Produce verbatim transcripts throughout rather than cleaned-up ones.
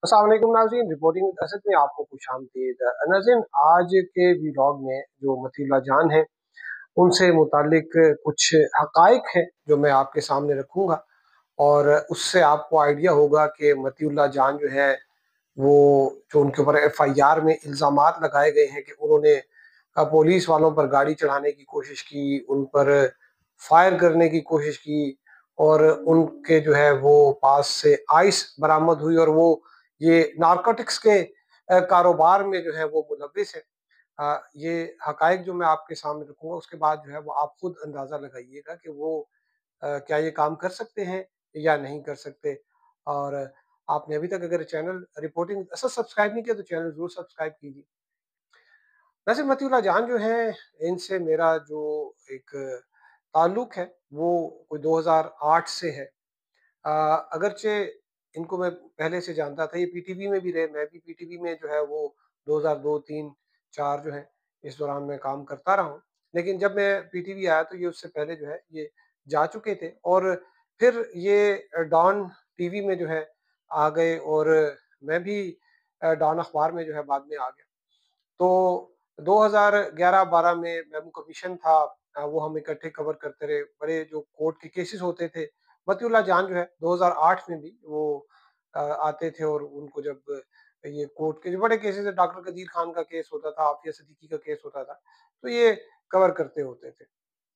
अस्सलाम वालेकुम नाज़रीन, रिपोर्टिंग विद असद में आपको खुशामदीद। नाज़रीन, आज के व्लॉग में जो मतीउल्लाह जान है उनसे मुतालिक कुछ हक़ाइक़ हैं जो मैं आपके सामने रखूँगा और उससे आपको आइडिया होगा कि मतीउल्लाह जान जो है वो जो उनके ऊपर एफ आई आर में इल्ज़ामात लगाए गए हैं कि उन्होंने अ, पुलिस वालों पर गाड़ी चढ़ाने की कोशिश की, उन पर फायर करने की कोशिश की और उनके जो है वो पास से आइस बरामद हुई और वो ये नारकोटिक्स के अ, कारोबार में जो है वो मुलव्विस है। अ, ये हक़ाइक़ जो मैं आपके सामने रखूँगा उसके बाद जो है वो आप खुद अंदाज़ा लगाइएगा कि वो अ, क्या ये काम कर सकते हैं या नहीं कर सकते। और आपने अभी तक अगर चैनल रिपोर्टिंग असद सब्सक्राइब नहीं किया तो चैनल ज़रूर सब्सक्राइब कीजिए। वैसे मतीउल्लाह जान जो हैं, इनसे मेरा जो एक ताल्लुक़ है वो कोई दो हज़ार आठ से है। अ, अगरचे इनको मैं पहले से जानता था, ये पी टी वी में भी रहे, मैं भी पी टी वी में जो है वो दो हज़ार दो, तीन, चार जो है इस दौरान मैं काम करता रहा हूँ। लेकिन जब मैं पी टी वी आया तो ये उससे पहले जो है ये जा चुके थे और फिर ये अ, डॉन टीवी में जो है आ गए और मैं भी अ, डॉन अख़बार में जो है बाद में आ गया। तो दो हज़ार ग्यारह बारह में मेमू कमीशन था, अ, वो हम इकट्ठे कवर करते रहे। बड़े जो कोर्ट के केसेस होते थे, मतीउल्लाह जान जो है दो हज़ार आठ में भी वो अ, आते थे और उनको जब ये कोर्ट के जो बड़े केसेस है, डॉक्टर कदीर खान का केस होता था, आफिया सिद्दीकी का केस होता था, तो ये कवर करते होते थे।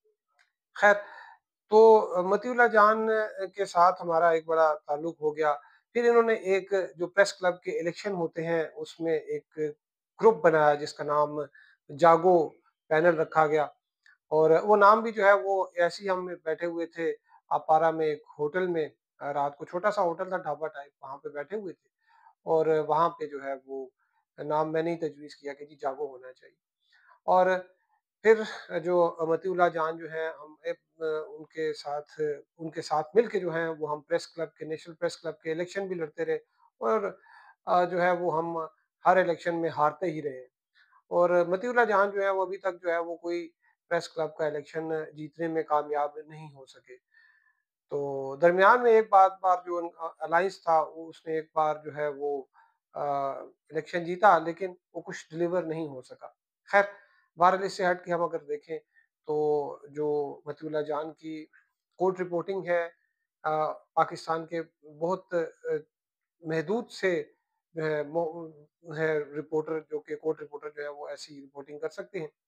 खैर, तो अ, मतीउल्लाह जान अ, के साथ हमारा एक बड़ा ताल्लुक़ हो गया। फिर इन्होंने एक जो प्रेस क्लब के इलेक्शन होते हैं, उसमें एक ग्रुप बनाया जिसका नाम जागो पैनल रखा गया और वो नाम भी जो है वो ऐसे ही हम बैठे हुए थे अपारा में एक होटल में, अ, रात को छोटा-सा होटल था ढाबा टाइप, वहाँ पे बैठे हुए थे और वहाँ पे जो है वो नाम मैंने ही तजवीज़ किया कि जी जागो होना चाहिए। और फिर जो मतीउल्लाह जान जो है हम एक अ, उनके साथ उनके साथ मिलके जो हैं वो हम प्रेस क्लब के नेशनल प्रेस क्लब के इलेक्शन भी लड़ते रहे और अ, जो है वो हम हर इलेक्शन में हारते ही रहे। और मतीउल्लाह जान जो है वो अभी तक जो है वो कोई प्रेस क्लब का इलेक्शन जीतने में कामयाब नहीं हो सके। तो दरमियान में एक बात बार जो अ, अलायंस था वो उसने एक बार जो है वो अ, इलेक्शन जीता लेकिन वो कुछ डिलीवर नहीं हो सका। खैर, बहरहाल इससे हट के हम अगर देखें तो जो मतीउल्लाह जान की कोर्ट रिपोर्टिंग है, अ, पाकिस्तान के बहुत अ, महदूद से जो है मो है रिपोर्टर जो कि कोर्ट रिपोर्टर जो है वो ऐसी रिपोर्टिंग कर सकते हैं।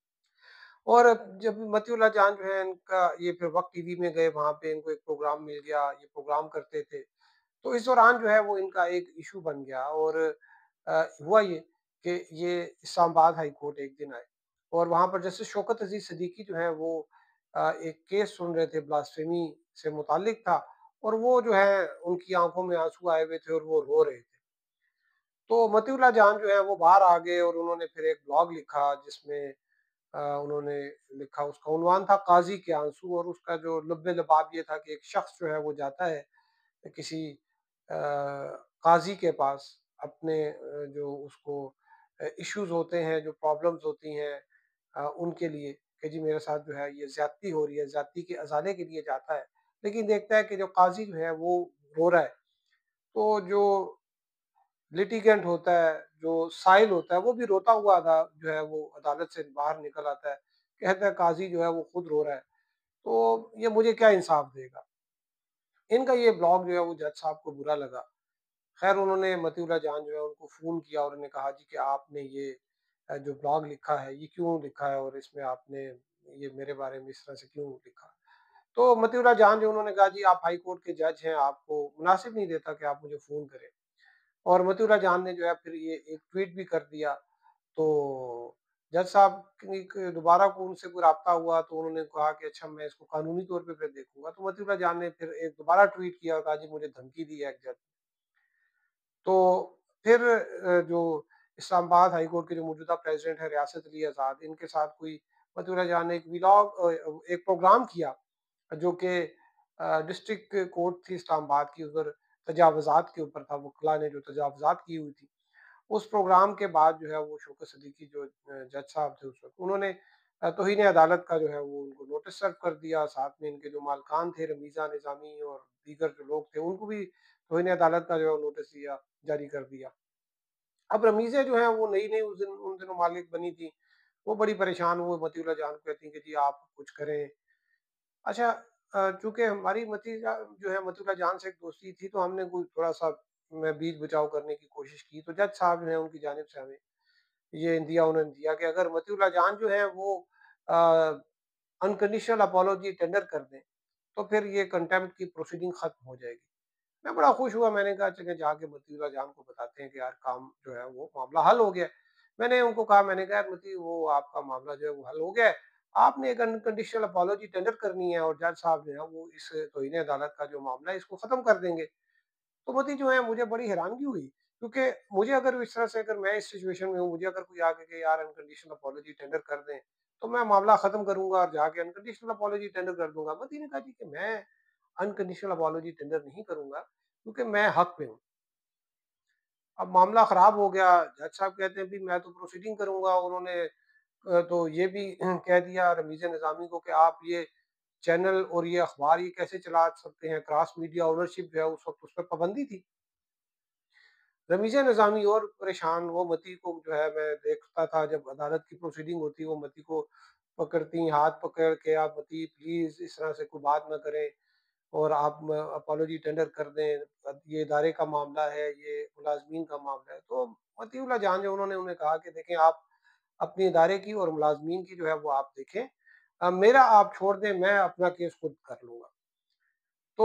और जब मतीउल्लाह जान जो है इनका ये फिर वक़्त टीवी में गए, वहाँ पे इनको एक प्रोग्राम मिल गया, ये प्रोग्राम करते थे। तो इस दौरान जो है वो इनका एक इश्यू बन गया और अ, हुआ ये कि ये इस्लामाबाद हाई कोर्ट एक दिन आए और वहाँ पर जस्टिस शौकत अज़ीज़ सिद्दीकी जो है वो अ, एक केस सुन रहे थे, ब्लास्फेमी से मुताल्लिक था और वो जो है उनकी आँखों में आँसू आए हुए थे और वो रो रहे थे। तो मतीउल्लाह जान जो है वो बाहर आ गए और उन्होंने फिर एक ब्लॉग लिखा जिसमें अ, उन्होंने लिखा, उसका उन्वान था काज़ी के आंसू और उसका जो लुब-ए-लबाब ये था कि एक शख्स जो है वो जाता है किसी अ, काज़ी के पास अपने अ, जो उसको अ, इश्यूज़ होते हैं, जो प्रॉब्लम्स होती हैं अ, उनके लिए कि जी मेरे साथ जो है ये ज़्यादती हो रही है, ज़्यादती के अज़ाले के लिए जाता है। लेकिन देखता है कि जो काज़ी जो है वो रो रहा है, तो जो लिटिगेंट होता है, जो साइल होता है, वो भी रोता हुआ अदा जो है वो अदालत से बाहर निकल आता है। कहता है काज़ी जो है वो खुद रो रहा है, तो ये मुझे क्या इंसाफ देगा? इनका ये ब्लॉग जो है वो जज साहब को बुरा लगा। खैर उन्होंने मतीउल्लाह जान जो है उनको फ़ोन किया और उन्होंने कहा जी कि आपने ये अ, जो ब्लॉग लिखा है, ये क्यों लिखा है और इसमें आपने ये मेरे बारे में इस तरह से क्यों लिखा? तो मतीउल्लाह जान जो उन्होंने कहा जी आप हाई कोर्ट के जज हैं, आपको मुनासिब नहीं देता कि आप मुझे फ़ोन करें। और मतीउल्लाह जान ने जो है फिर ये एक ट्वीट भी कर दिया, तो जज साहब की क दोबारा को उनसे कोई राब्ता हुआ तो उन्होंने कहा कि अच्छा मैं इसको कानूनी तौर पे फिर देखूँगा। तो मतीउल्लाह जान ने फिर एक दोबारा ट्वीट किया और कहा जी मुझे धमकी दी है एक जज। तो फिर अ, जो इस्लामाबाद हाई कोर्ट के जो मौजूदा प्रेज़िडेंट हैं रियासत अली आज़ाद, इनके साथ कोई मतीउल्लाह जान ने एक व्लॉग अ, एक प्रोग्राम किया जो कि अ, डिस्ट्रिक्ट कोर्ट थी इस्लामाबाद की, उधर तजावुज़ात के ऊपर था, वकला ने जो तजावुज़ात की हुई थी। उस प्रोग्राम के बाद जो है वो शौकत सिद्दीकी जो अ, जज साहब थे उस वक़्त, उन्होंने अ, तौहीन अदालत का जो है वो उनको नोटिस सर्व कर दिया। साथ में इनके जो मालकान थे रमीज़ा निज़ामी और दीगर जो लोग थे, उनको भी तौहीन अदालत का जो है नोटिस दिया। جاری کر دیا۔ اب رمیزیں جو ہیں وہ نئی نئی اس دن ان دنوں مالک بنی تھی، وہ بڑی پریشان، وہ مطیع اللہ جان کو کہتی ہیں کہ جی آپ کچھ کریں۔ اچھا، آ، چونکہ ہماری متیجہ جو ہے مطیع اللہ جان سے ایک دوستی تھی، تو ہم نے کوئی تھوڑا سا میں بیچ بچاؤ کرنے کی کوشش کی، تو جج صاحب جو ہیں ان کی جانب سے ہمیں یہ دیا انہوں نے دیا کہ اگر مطیع اللہ جان جو ہیں وہ انکنڈیشنل اپالوجی ٹینڈر کر دیں تو پھر یہ کنٹمپٹ کی پروسیڈنگ ختم ہو جائے گی۔ میں بڑا خوش ہوا، میں نے کہا چلے جا کے مطیع اللہ جان کو بتاتے ہیں کہ یار کام جو ہے وہ معاملہ حل ہو گیا ہے۔ میں نے ان کو کہا، میں نے کہا یار مطیع وہ آپ کا معاملہ جو ہے وہ حل ہو گیا ہے، آپ نے ایک انکنڈیشنل اپالوجی ٹینڈر کرنی ہے اور جج صاحب جو ہے وہ اس توہین عدالت کا جو معاملہ ہے اس کو ختم کر دیں گے۔ تو متی جو ہے مجھے بڑی حیرانگی ہوئی، کیونکہ مجھے اگر اس طرح سے اگر میں اس سچویشن میں ہوں، مجھے اگر کوئی آگے کہ یار انکنڈیشنل اپالوجی ٹینڈر کر دیں تو میں معاملہ ختم کروں گا اور جا کے انکنڈیشنل اپالوجی ٹینڈر کر دوں گا۔ متی نے کہا جی کہ میں انکنڈیشنل اپالوجی ٹینڈر نہیں کروں گا کیونکہ میں حق پہ ہوں۔ اب معاملہ خراب ہو گیا، جج صاحب کہتے ہیں بھی میں تو پروسیڈنگ کروں گا، انہوں نے تو یہ بھی کہہ دیا رمیز نظامی کو کہ آپ یہ چینل اور یہ اخبار یہ کیسے چلا سکتے ہیں، کراس میڈیا اونرشپ جو ہے اس وقت اس پہ پابندی تھی۔ رمیز نظامی اور پریشان، وہ متی کو جو ہے میں دیکھتا تھا جب عدالت کی پروسیڈنگ ہوتی وہ متی کو پکڑتی، ہاتھ پکڑ کے آپ متی پلیز اس طرح سے کوئی بات نہ کریں اور آپ اپالوجی ٹینڈر کر دیں، یہ ادارے کا معاملہ ہے، یہ ملازمین کا معاملہ ہے۔ تو متی اللہ جان جو انہوں نے انہیں کہا کہ دیکھیں آپ اپنی ادارے کی اور ملازمین کی جو ہے وہ آپ دیکھیں، میرا آپ چھوڑ دیں، میں اپنا کیس خود کر لوں گا۔ تو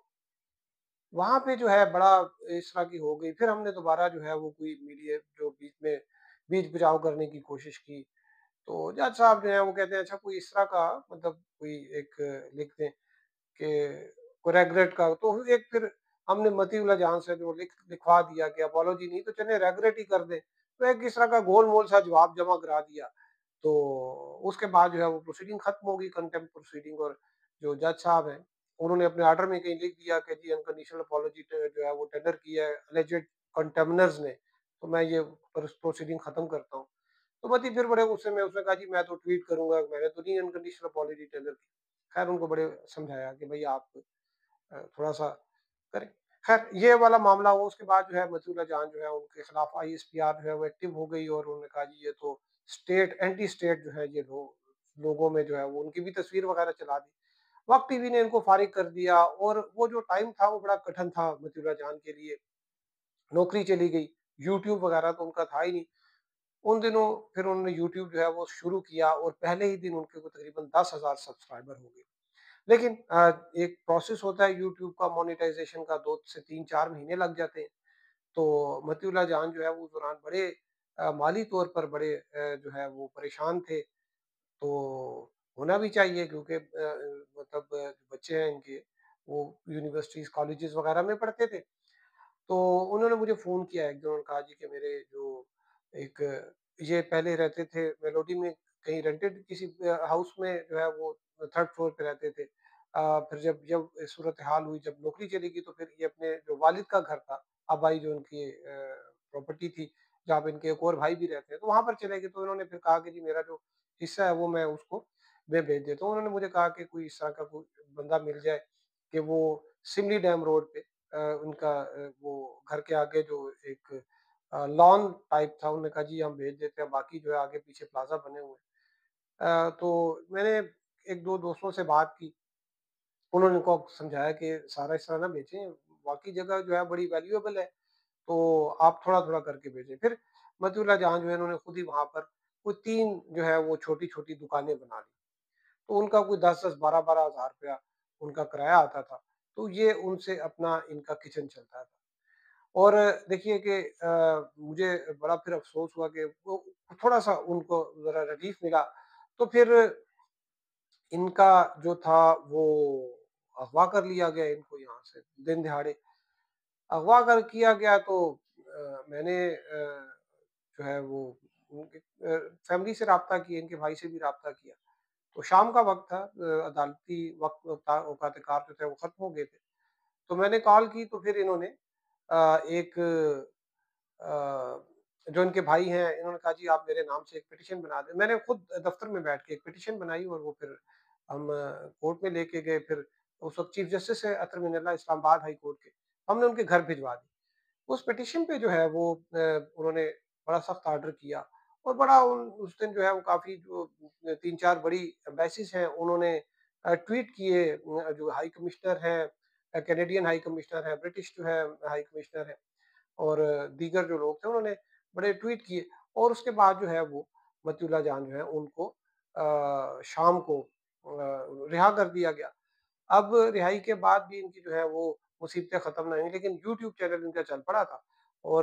وہاں پہ جو ہے بڑا اس طرح کی ہو گئی، پھر ہم نے دوبارہ جو ہے وہ کوئی میڈیا جو بیچ میں بیچ بچاؤ کرنے کی کوشش کی، تو جج صاحب جو ہیں وہ کہتے ہیں اچھا کوئی اس طرح کا مطلب کوئی ایک لکھ دیں کہ کوئی ریگریٹ کا، تو ایک پھر ہم نے متی اللہ جان سے جو لکھ لکھوا دیا کہ اپالوجی نہیں تو چلے ریگریٹ ہی کر دیں، تو ایک اس طرح کا گول مول سا جواب جمع کرا دیا۔ تو اس کے بعد جو ہے وہ پروسیڈنگ ختم ہوگی، کنٹمپٹ پروسیڈنگ، اور جو جج صاحب ہیں انہوں نے اپنے آرڈر میں کہیں لکھ دیا کہ جی انکنڈیشنل اپالوجی جو ہے وہ ٹینڈر کیا ہے الیجڈ کنٹمنرز نے، تو میں یہ پروسیڈنگ ختم کرتا ہوں۔ تو متی پھر بڑے غصے میں اس نے کہا جی میں تو ٹویٹ کروں گا، میں نے تو نہیں انکنڈیشنل اپالوجی ٹینڈر کی۔ خیر ان کو بڑے سمجھایا کہ بھائی آپ تھوڑا سا کریں۔ خیر یہ والا معاملہ ہوا، اس کے بعد جو ہے متی اللہ جان جو ہے ان کے خلاف آئی ایس پی آر جو ہے وہ ایکٹیو ہو گئی، اور انہوں نے کہا جی یہ تو اسٹیٹ اینٹی اسٹیٹ جو ہے یہ لوگ لوگوں میں جو ہے وہ ان کی بھی تصویر وغیرہ چلا دی۔ وقت ٹی وی نے ان کو فارغ کر دیا، اور وہ جو ٹائم تھا وہ بڑا کٹھن تھا متی اللہ جان کے لیے، نوکری چلی گئی، یوٹیوب وغیرہ تو ان کا تھا ہی نہیں ان دنوں۔ پھر انہوں نے یوٹیوب جو ہے وہ شروع کیا، اور پہلے ہی دن ان کے تقریباً دس ہزار سبسکرائبر ہو گئے۔ لیکن ایک پروسیس ہوتا ہے یوٹیوب کا مونیٹائزیشن کا، دو سے تین چار مہینے لگ جاتے ہیں۔ تو متی اللہ جان جو ہے وہ دوران بڑے مالی طور پر بڑے جو ہے وہ پریشان تھے، تو ہونا بھی چاہیے کیونکہ مطلب بچے ہیں ان کے وہ یونیورسٹیز کالجز وغیرہ میں پڑھتے تھے۔ تو انہوں نے مجھے فون کیا ایک دن، انہوں نے کہا جی کہ میرے جو ایک یہ پہلے رہتے تھے میلوڈی میں کہیں رینٹڈ کسی ہاؤس میں جو ہے وہ تھرڈ فلور پہ رہتے تھے، پھر جب جب صورتحال ہوئی، جب نوکری چلی گئی، تو پھر یہ اپنے جو والد کا گھر تھا، آبائی جو ان کی پراپرٹی تھی جہاں پہ ان کے ایک اور بھائی بھی رہتے ہیں، تو وہاں پر چلے گئے۔ تو انہوں نے پھر کہا کہ جی میرا جو حصہ ہے وہ میں اس کو میں بھیج دیتا ہوں۔ انہوں نے مجھے کہا کہ کوئی اس طرح کا کوئی بندہ مل جائے کہ وہ سملی ڈیم روڈ پہ ان کا وہ گھر کے آگے جو ایک لان ٹائپ تھا، انہوں نے کہا جی ہم بھیج دیتے ہیں، باقی جو ہے آگے پیچھے پلازا بنے ہوئے ہیں۔ تو میں نے ایک دو دوستوں سے بات کی، انہوں نے کو سمجھایا کہ سارا اس طرح نہ بیچیں، واقعی جگہ جو ہے بڑی ویلیویبل ہے، تو آپ تھوڑا تھوڑا کر کے بھیجیں۔ پھر متی اللہ جان جو ہے انہوں نے خود ہی وہاں پر کوئی تین جو ہے وہ چھوٹی چھوٹی دکانیں بنا لی، تو ان کا کوئی دس دس بارہ بارہ ہزار روپیہ ان کا کرایہ آتا تھا، تو یہ ان سے اپنا ان کا کچن چلتا تھا۔ اور دیکھیے کہ مجھے بڑا پھر افسوس ہوا کہ وہ تھوڑا سا ان کو ذرا ریلیف ملا، تو پھر ان کا جو تھا وہ اغوا کر لیا گیا، ان کو یہاں سے دن دہاڑے اغوا کر کیا گیا۔ تو میں نے جو ہے وہ فیملی سے رابطہ کیا، ان کے بھائی سے بھی رابطہ کیا، تو شام کا وقت تھا، عدالتی وقت اوقات کار جو تھے وہ ختم ہو گئے تھے، تو میں نے کال کی، تو پھر انہوں نے ایک جو ان کے بھائی ہیں انہوں نے کہا جی آپ میرے نام سے ایک پٹیشن بنا دیں۔ میں نے خود دفتر میں بیٹھ کے ایک پٹیشن بنائی، اور وہ پھر ہم کورٹ میں لے کے گئے۔ پھر اس وقت چیف جسٹس ہے عطر من اللہ اسلام آباد ہائی کورٹ کے، ہم نے ان کے گھر بھجوا دی۔ उस पिटीशन पे जो है वो अ, उन्होंने बड़ा सख्त आर्डर किया, और बड़ा उन उस दिन जो है वो काफ़ी जो तीन चार बड़ी एम्बेसीज हैं उन्होंने अ, ट्वीट किए, अ, जो हाई कमिश्नर हैं, अ, कैनेडियन हाई कमिश्नर है, ब्रिटिश जो है हाई कमिश्नर है, और दीगर जो लोग थे उन्होंने बड़े ट्वीट किए, और उसके बाद जो है वो मतीउल्लाह जान जो है उनको अ, शाम को अ, रिहा कर दिया गया। अब रिहाई के बाद भी इनकी जो है वो मुसीबतें ख़त्म नहीं हुई, लेकिन यूट्यूब चैनल इनका चल पड़ा था, और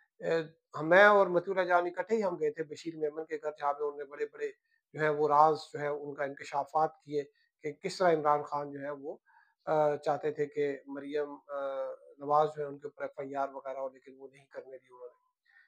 अ, मैं और मतीउल्लाह जान इकट्ठे ही हम गए थे बशीर मेमन के घर, जहाँ पे उन्होंने बड़े-बड़े जो है वो राज़ जो है उनका इंकशाफ़ात किए कि किस तरह इमरान खान जो है वो अ, चाहते थे कि मरियम अ, नवाज़ जो है उनके ऊपर एफ आई आर वग़ैरह हो, लेकिन वो नहीं करने दी उन्होंने।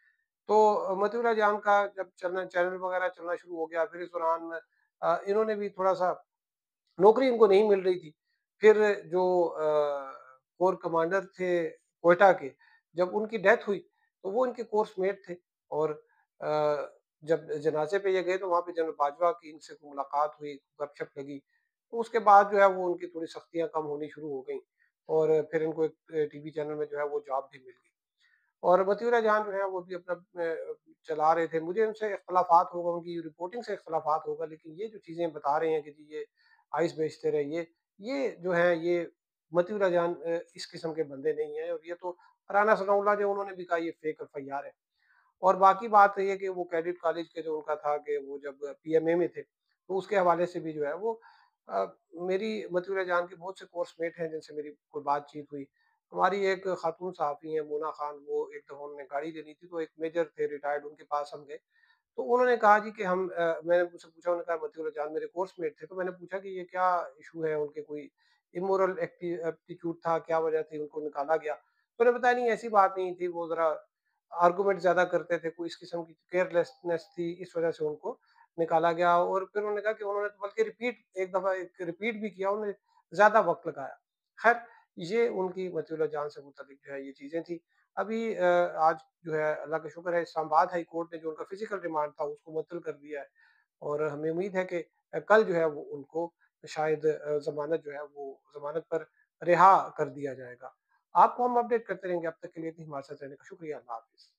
तो मतीउल्लाह जान का जब चलना चैनल वग़ैरह चलना शुरू हो गया, फिर इस दौरान अ, इन्होंने भी थोड़ा-सा नौकरी इनको नहीं मिल रही थी। फिर जो अ, कोर कमांडर थे क्वेटा के, जब उनकी डेथ हुई, तो वो इनके कोर्समेट थे, और अ, जब जनाज़े पे ये गए तो वहाँ पे जनरल बाजवा की इनसे मुलाकात हुई, गपशप लगी। तो उसके बाद जो है वो उनकी थोड़ी सख्तियाँ कम होनी शुरू हो गईं, और फिर इनको एक टीवी चैनल में जो है वो जॉब भी मिल गई। और मतीउल्लाह जान जो है वो भी अपना अ, चला रहे थे। मुझे उनसे इख्तिलाफ़ात होगा, उनकी रिपोर्टिंग से इख्तिलाफ़ात होगा, लेकिन ये जो चीज़ें बता रहे हैं कि जी ये आइस बेचते रहे, ये ये जो है ये मतीउल्लाह जान अ, इस किस्म के बंदे नहीं हैं, और ये तो राना सनाउल्लाह जो उन्होंने भी कहा ये फेक एफ आई आर है। और बाकी बात ये है कि वो कैडेट कॉलेज के जो उनका था कि वो जब पी एम ए में थे, तो उसके हवाले से भी जो है वो अ, मेरी मतीउल्लाह जान के बहुत से कोर्समेट हैं जिनसे मेरी कोई बातचीत हुई। हमारी एक खातून सहाफ़ी हैं मोना खान, वो एक दफ़ा उन्होंने गाड़ी लेनी थी, तो एक मेजर थे रिटायर्ड, उनके पास हम गए। तो उन्होंने कहा जी कि हम अ, मैंने उनसे पूछा, उन्होंने कहा मतीउल्लाह जान मेरे कोर्समेट थे, तो मैंने पूछा कि ये क्या इश्यू है, उनके कोई इमोरल एक्टि एप्टीट्यूड था, क्या वजह थी उनको निकाला गया? तो उन्होंने बताया नहीं ऐसी बात नहीं थी, वो ज़रा आर्गुमेंट ज़्यादा करते थे, कोई इस किस्म की केयरलेसनेस थी, इस वजह से उनको निकाला गया। और फिर उन्होंने कहा कि उन्होंने तो बल्कि रिपीट एक दफ़ा एक रिपीट भी किया, उन्होंने ज़्यादा वक़्त लगाया। ख़ैर, ये उनकी मतीउल्लाह जान से मुतालिक जो है ये चीज़ें थी। अभी अ, आज जो है अल्लाह का शुक्र है इस्लामाबाद हाई कोर्ट ने जो उनका फिजिकल रिमांड था उसको मुअत्तल कर दिया है, और हमें उम्मीद है कि अ, कल जो है वो उनको शायद अ, ज़मानत जो है वो ज़मानत पर रिहा कर दिया जाएगा। आपको हम अपडेट करते रहेंगे, अब तक के लिए इतनी हमारे साथ रहने का शुक्रिया। अल्लाह हाफ़िज़।